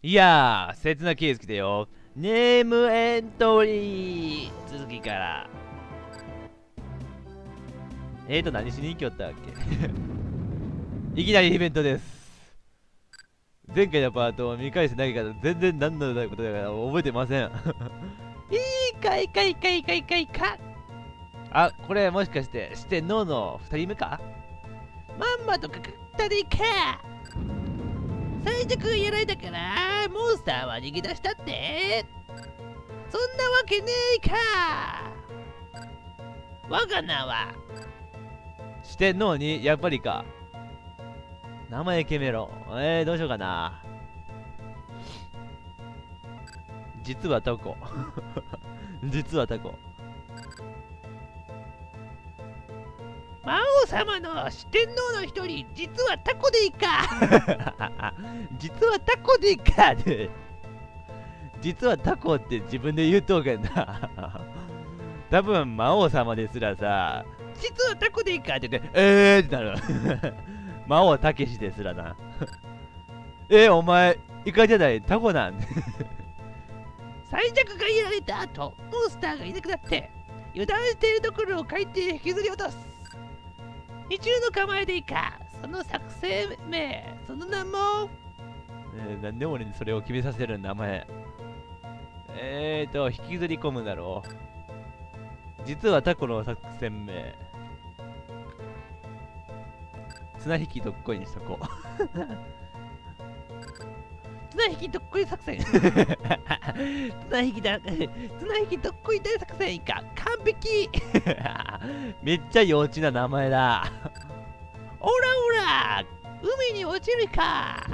いやー、切なケース来てよ。ネームエントリー続きから。何しに行きよったっけいきなりイベントです。前回のパートを見返してないから全然何のことだから覚えてません。いいかいかいかいかいかいか。あ、これもしかして四天王の2人目か。まんまとかかったでいいか。最弱がやられたからモンスターは逃げ出したって。そんなわけねえか。我が名は四天王にやっぱりか。名前決めろ。どうしようかな。実はタコ。実はタコ。魔王様の四天王の一人、実はタコでいいか。実はタコでいいか。実はタコって自分で言うとうけんな。多分魔王様ですらさ、実はタコでいいかって言って、ってなる。魔王たけしですらな。お前、イカじゃないタコなん。最弱がやられた後、モンスターがいなくなって、油断しているところを海底へ引きずり落とす。二重の構えでいいか。その作戦名、その名も。なんで俺にそれを決めさせる名前。引きずり込むだろう。実はタコの作戦名。綱引きどっこいにしとこう。綱引きどっこい作戦。綱引きどっこい大作戦いいか。完璧。めっちゃ幼稚な名前だ。オラオラ海に落ちるか。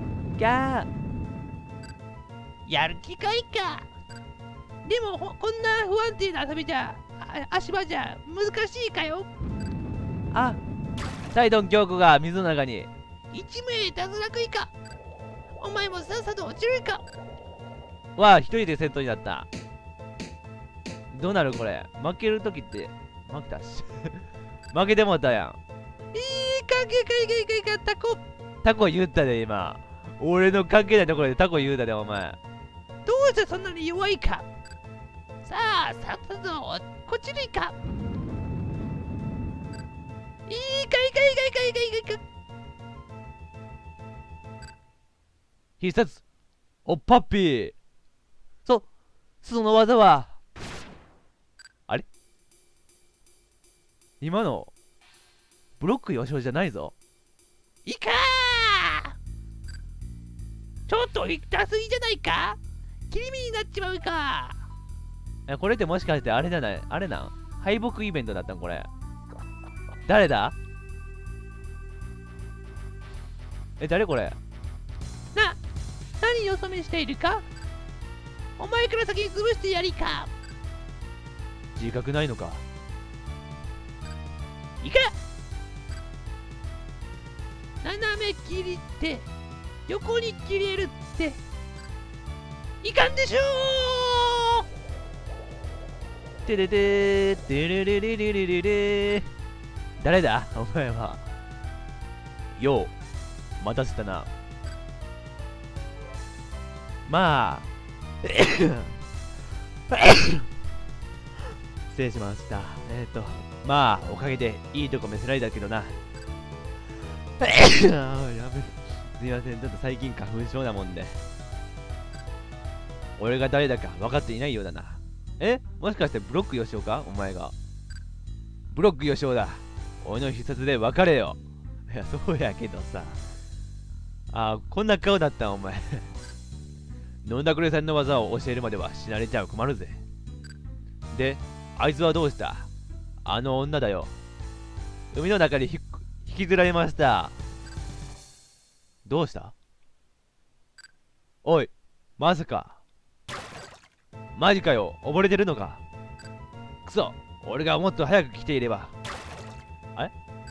やる気かいか。でもこんな不安定な遊びじゃ、足場じゃ難しいかよ。あ、サイドン京子が水の中に。一名脱落いか。お前もさっさと落ちるか。わあ、一人で先頭になった。どうなるこれ。負けるときって、負けたし。負けてもうたやん。タコ言ったで、今。俺の関係ないところでタコ言うたで、お前。どうしてそんなに弱いか。さあ、さっさとこっちにか。いいか。必殺おパッピー。その技はあれ今のブロック予想じゃないぞ。いかー。ちょっと痛すぎじゃないか。切り身になっちまうか。これってもしかしてあれじゃない、あれなん敗北イベントだったんこれ。誰だ。誰これ。何よそ見しているか。お前から先に潰してやりか。自覚ないのか。いか。斜め切りって横に切れるっていかんでしょう。てれれてれれれれれれれ。誰だお前は。よう待たせたな。まあ失礼しました。まあおかげでいいとこ見せられたけどな。やべ、すいません、ちょっと最近花粉症なもんで俺が誰だか分かっていないようだな。もしかしてブロックヨシオか。お前がブロックヨシオだ。俺の必殺で別れよ。いやそうやけどさ。こんな顔だったお前。飲んだくれさんの技を教えるまでは死なれちゃ困るぜ。で、あいつはどうした。あの女だよ。海の中に引きずられました。どうした。おい、まさか。マジかよ、溺れてるのか。くそ、俺がもっと早く来ていれば。あれ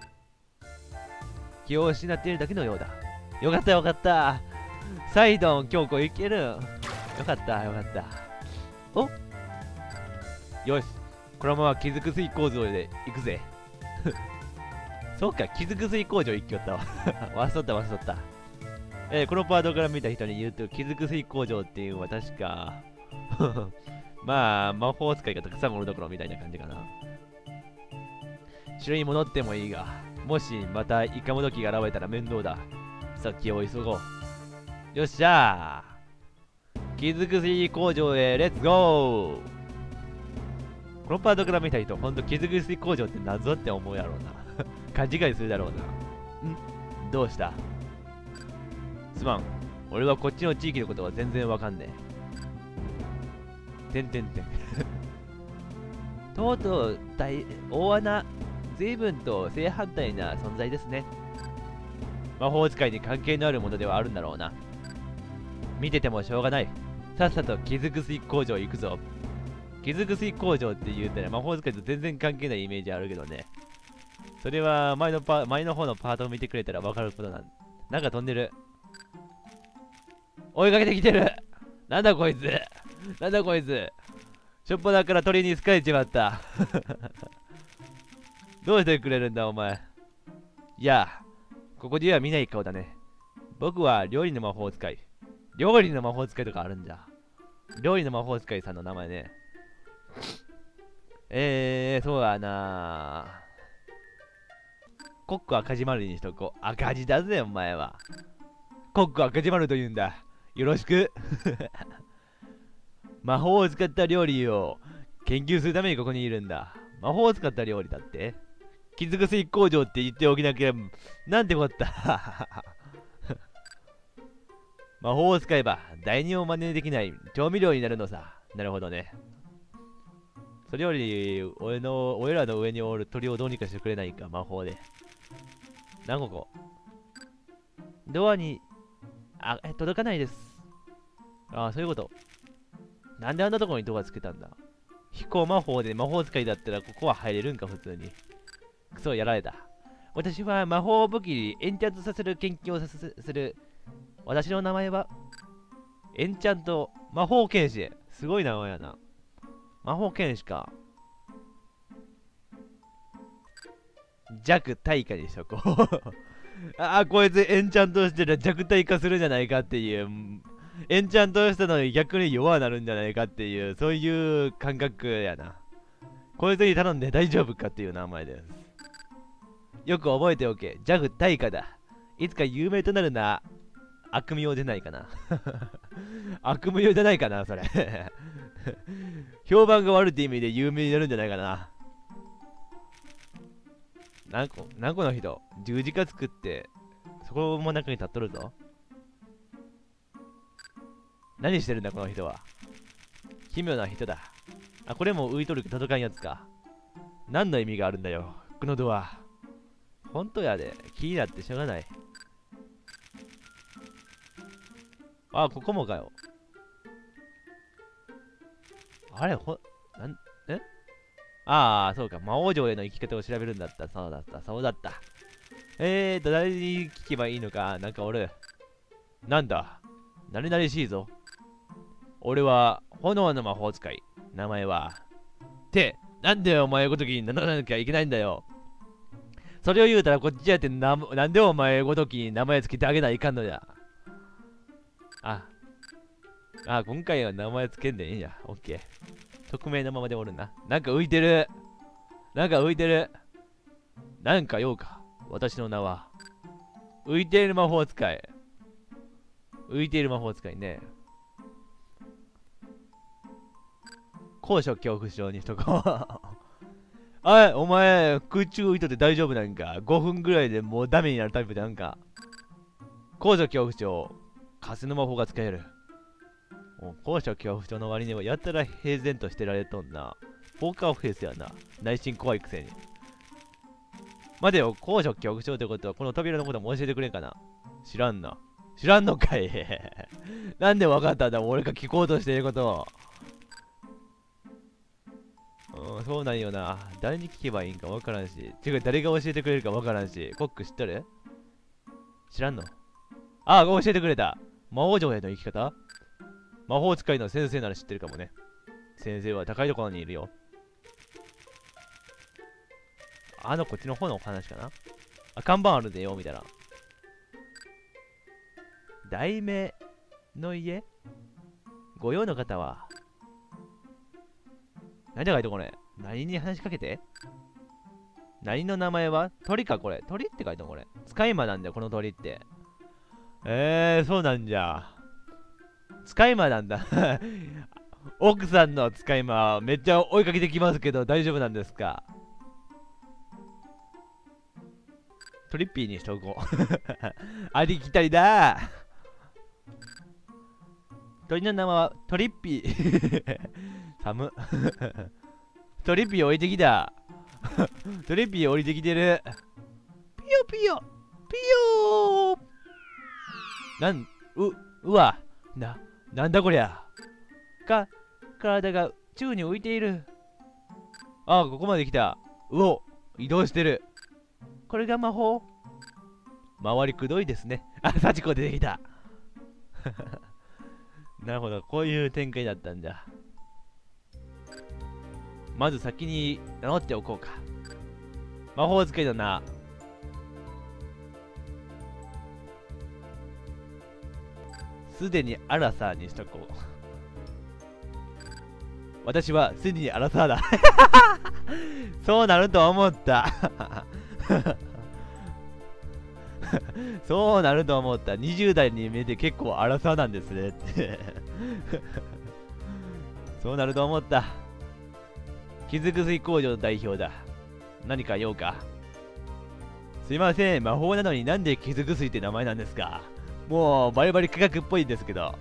気を失っているだけのようだ。よかったよかった。サイドン京子いける。よかったよかった。およし、このまま傷薬工場で行くぜ。そうか、傷薬工場行きよったわ。忘れとった。 このパートから見た人に言うと、傷薬工場っていうのは確か、まあ、魔法使いがたくさんおるところみたいな感じかな。城に戻ってもいいが、もしまたイカモドキが現れたら面倒だ。先を急ごう。よっしゃー、傷薬工場へレッツゴー。このパートから見た人、ほんと傷薬工場って謎って思うやろうな。勘違いするだろうな。どうした？すまん。俺はこっちの地域のことは全然わかんねえ。とうとう大穴、随分と正反対な存在ですね。魔法使いに関係のあるものではあるんだろうな。見ててもしょうがない。さっさと傷薬工場行くぞ。傷薬工場って言うたら魔法使いと全然関係ないイメージあるけどね。それは前の方のパートを見てくれたらわかることなんか飛んでる。追いかけてきてる。なんだこいつ。なんだこいつ。しょっぱなから鳥に好かれちまった。どうしてくれるんだお前。いや、ここでは見ない顔だね。僕は料理の魔法使い。料理の魔法使いとかあるんだ。料理の魔法使いさんの名前ね。そうだな。コック赤字丸にしとこう。赤字だぜ、お前は。コック赤字丸と言うんだ。よろしく。魔法を使った料理を研究するためにここにいるんだ。魔法を使った料理だって？傷薬工場って言っておきなきゃ、なんてこった。魔法を使えば第二を真似できない調味料になるのさ。なるほどね。それより、俺らの上におる鳥をどうにかしてくれないか、魔法で。何個こドアに、届かないです。ああ、そういうこと。なんであんなところにドアつけたんだ。飛行魔法で魔法使いだったらここは入れるんか、普通に。クソ、やられた。私は魔法武器にエンチャントさせる研究をする。私の名前は、エンチャント魔法剣士。すごい名前やな。魔法剣士か。弱体化にしとこう。こいつエンチャントしてら弱体化するんじゃないかっていう。エンチャントしたのに逆に弱なるんじゃないかっていう、そういう感覚やな。こいつに頼んで大丈夫かっていう名前です。よく覚えておけ。ジャグ大化だ。いつか有名となるな。悪夢用じゃないかな。悪夢用じゃないかな、それ。評判が悪いって意味で有名になるんじゃないかな。何個の人十字架作って、そこも中に立っとるぞ。何してるんだ、この人は。奇妙な人だ。これも浮いとる届かんやつか。何の意味があるんだよ、このドア。本当やで、気になってしょうがない。ここもかよ。あれ、そうか。魔王城への生き方を調べるんだった。そうだった。誰に聞けばいいのか。なんかおる。なんだ。何々しいぞ。俺は、炎の魔法使い。名前は。なんでお前ごときに名乗らなきゃいけないんだよ。それを言うたらこっちやってなんでお前ごときに名前つけてあげないかんのや。今回は名前つけんでいいんや。オッケー。匿名のままでおるな。なんか浮いてる。なんか用か。私の名は。浮いている魔法使い。ね。高所恐怖症にしとこう。お前、空中浮いとって大丈夫なんか？ 5 分ぐらいでもうダメになるタイプでなんか。高所恐怖症。風の魔法が使える。高所恐怖症の割にはやったら平然としてられとんな。ポーカーフェイスやな。内心怖いくせに。待てよ、高所恐怖症ってことはこの扉のことも教えてくれんかな。知らんのかい。なんでわかったんだ、俺が聞こうとしていることを。そうなんよな。誰に聞けばいいんかわからんし。誰が教えてくれるかわからんし。コック知っとる？知らんの？教えてくれた。魔王城への生き方？魔法使いの先生なら知ってるかもね。先生は高いところにいるよ。こっちの方のお話かな。看板あるでよ、みたいな。 題名の家？ご用の方は何て書いてこれ？何に話しかけて？何の名前は？鳥かこれ。鳥って書いてこれ。使い魔なんだよ、この鳥って。そうなんじゃ。使い魔なんだ。奥さんの使い魔、めっちゃ追いかけてきますけど、大丈夫なんですか？トリッピーにしとこう。ありきたりだ。鳥の名前はトリッピー。寒。トリッピー置いてきた。トリッピー降りてきてる。ピヨピヨピヨー。うわ。なんだこりゃ。体が宙に浮いている。ああ、ここまで来た。移動してる。これが魔法。周りくどいですね。幸子出てきた。なるほど、こういう展開だったんだ。まず先に名乗っておこうか。魔法使いだな。すでにアラサーにしとこう。私はすでにアラサーだ。そうなると思った。そうなると思った。20代に見えて結構アラサーなんですねって。そうなると思った。傷薬工場の代表だ。何か用か？すいません、魔法なのになんで傷薬って名前なんですか？もうバリバリ科学っぽいんですけど。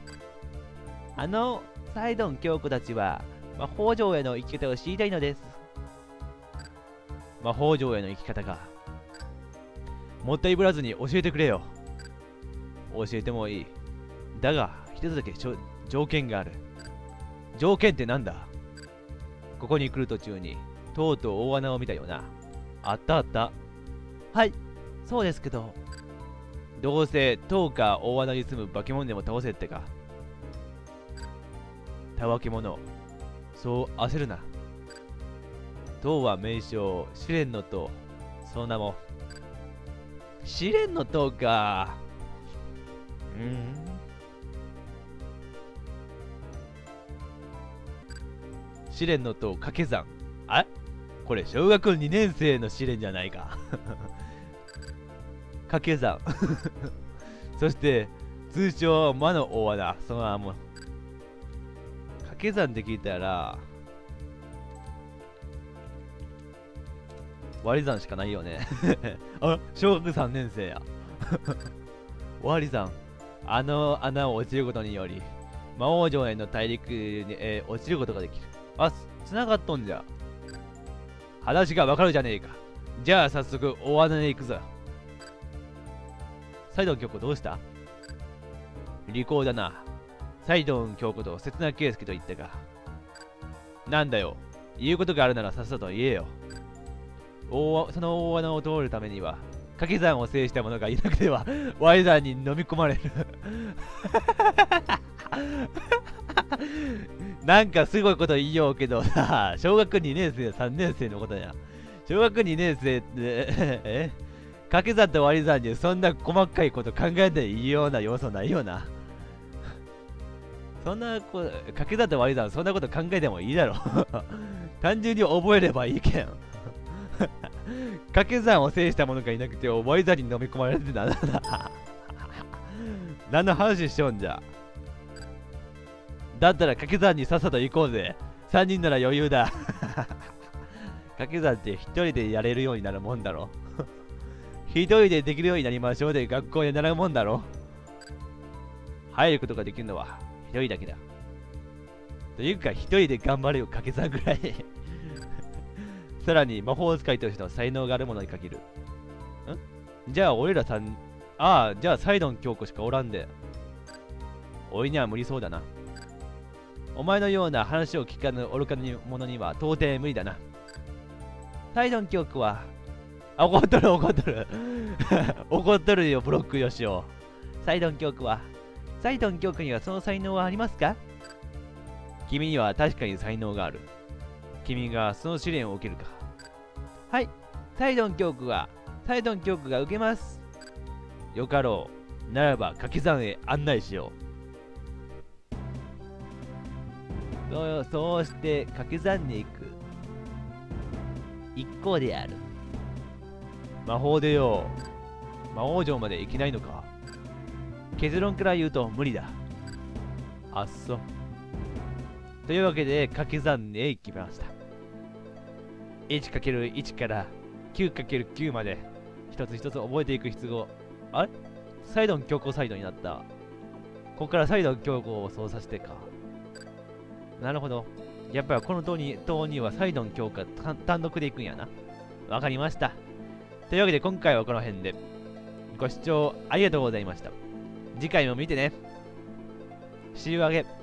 サイドン京子たちは魔法城への生き方を知りたいのです。魔法城への生き方か。もったいぶらずに教えてくれよ。教えてもいい。だが、一つだけ条件がある。条件ってなんだ？ここに来る途中に、とうとう大穴を見たよな。あった。はい、そうですけど。どうせ、塔か大穴に住む化け物でも倒せってか。たわけ者。そう焦るな。塔は名称、試練の塔。その名も。試練の塔か。試練の塔掛け算。これ小学2年生の試練じゃないか。掛け算。そして通称魔の大穴。その名も掛け算で聞いたら割り算しかないよね。小学3年生や。割り算。あの穴を落ちることにより魔王城への大陸に、落ちることができる。繋がっとんじゃ。話がわかるじゃねえか。じゃあ早速大穴へ行くぞ。サイドン京子どうした？利口だな。サイドン京子と刹那圭介と言ったが。なんだよ。言うことがあるならさっさと言えよ。その大穴を通るためには掛け算を制した者がいなくてはワイザーに飲み込まれる。なんかすごいこと言いようけどさ、小学2年生3年生のことや。小学2年生って掛け算と割り算にそんな細かいこと考えていいような要素ないよな。そんな掛け算と割り算そんなこと考えてもいいだろ。単純に覚えればいいけん。掛け算を制した者がいなくて割り算に飲み込まれてなんだ。何の話しちゃうんじゃ。だったら掛け算にさっさと行こうぜ。3人なら余裕だ。掛け算って一人でやれるようになるもんだろ。一人でできるようになりましょうで学校で習うもんだろ。入ることができるのは一人だけだ。というか一人で頑張れよ掛け算ぐらい。さらに魔法使いとしての才能があるものに限る。じゃあ俺らさん、じゃあサイドン京子しかおらんで。俺には無理そうだな。お前のような話を聞かぬ愚か者には到底無理だな。サイドン京子は、怒っとる。怒っとるよ、ブロックよしお。サイドン京子にはその才能はありますか？君には確かに才能がある。君がその試練を受けるか。はい、サイドン教区が受けます。よかろう。 ならば掛け算へ案内しよう。そうして掛け算に行く一行である。魔法でよ、魔王城まで行けないのか。結論から言うと無理だ。あっそ。というわけで掛け算へ行きました。1×1 から 9×9 まで一つ一つ覚えていく必要。あれサイドン強行サイドになった。ここからサイドン強行を操作してか。なるほど。やっぱりこの塔にはサイドン強化単独で行くんやな。わかりました。というわけで今回はこの辺で。ご視聴ありがとうございました。次回も見てね。See you again.